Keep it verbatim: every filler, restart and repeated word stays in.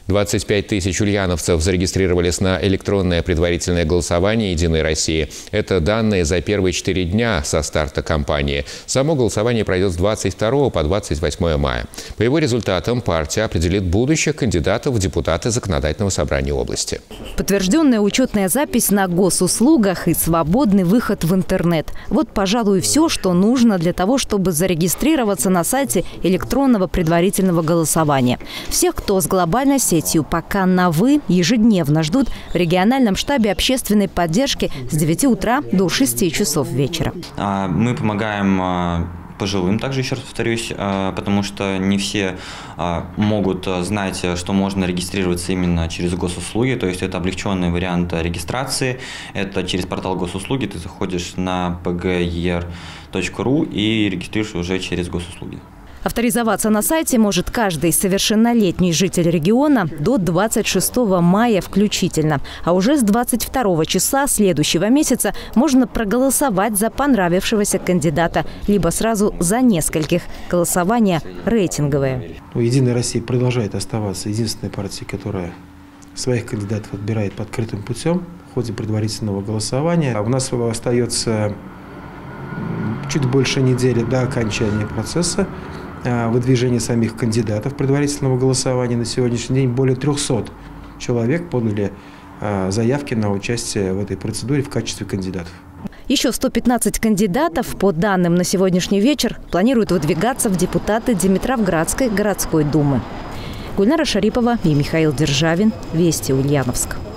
двадцать пять тысяч ульяновцев зарегистрировались на электронное предварительное голосование «Единой России». Это данные за первые четыре дня со старта кампании. Само голосование пройдет с двадцать второго по двадцать восьмое мая. По его результатам партия определит будущих кандидатов в депутаты Законодательного собрания области. Подтвержденная учетная запись на госуслугах и свободный выход в интернет. Вот, пожалуй, все, что нужно для того, чтобы зарегистрироваться на сайте электронного предварительного голосования. Всех, кто с глобальной сетью пока на «вы», ежедневно ждут в региональном штабе общественной поддержки с девяти утра до шести часов вечера. Мы помогаем пожилым, также еще раз повторюсь, потому что не все могут знать, что можно регистрироваться именно через госуслуги, то есть это облегченный вариант регистрации, это через портал госуслуги, ты заходишь на пэ гэ е эр точка ру и регистрируешь уже через госуслуги. Авторизоваться на сайте может каждый совершеннолетний житель региона до двадцать шестого мая включительно. А уже с двадцать второго числа следующего месяца можно проголосовать за понравившегося кандидата, либо сразу за нескольких. Голосование рейтинговое. «Единая Россия» продолжает оставаться единственной партией, которая своих кандидатов отбирает по открытым путем в ходе предварительного голосования. А у нас остается чуть больше недели до окончания процесса выдвижения самих кандидатов предварительного голосования. На сегодняшний день более трёхсот человек подали заявки на участие в этой процедуре в качестве кандидатов. Еще сто пятнадцать кандидатов, по данным на сегодняшний вечер, планируют выдвигаться в депутаты Димитровградской городской думы. Гульнара Шарипова и Михаил Державин. Вести, Ульяновск.